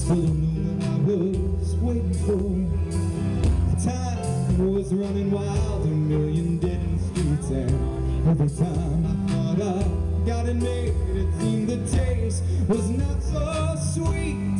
Still don't know what I was waiting for. Time was running wild, a million dead in the streets, and every time I thought I got it made, it seemed the taste was not so sweet.